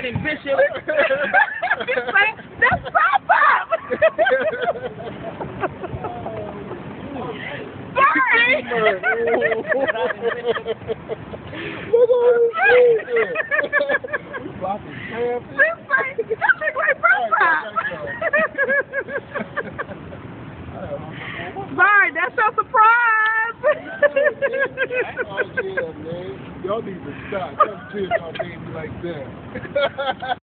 morning, Bishop. That's Pop-Pop. Sorry. Look at this. That look like Pop-Pop. Sorry, that's your surprise. Oh, yeah, man. Y'all need to stop. Don't treat our baby like that.